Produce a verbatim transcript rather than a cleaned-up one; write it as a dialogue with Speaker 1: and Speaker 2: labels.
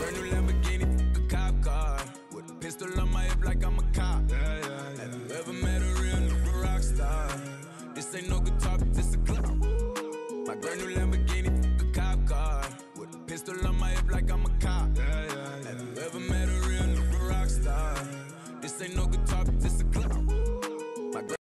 Speaker 1: brand new Lamborghini, a cop car. With a pistol on my hip like I'm a cop. Yeah, yeah, yeah. Have you ever met a real nigga rock star? This ain't no guitar, but this a club. My brand new Lamborghini.